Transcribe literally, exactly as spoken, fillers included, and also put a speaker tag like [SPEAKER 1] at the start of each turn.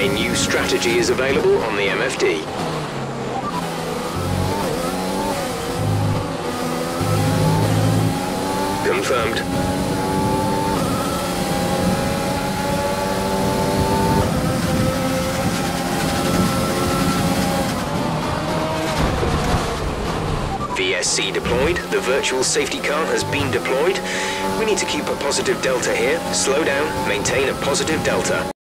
[SPEAKER 1] A new strategy is available on the M F D. Confirmed. V S C deployed. The virtual safety car has been deployed. We need to keep a positive delta here. Slow down, maintain a positive delta.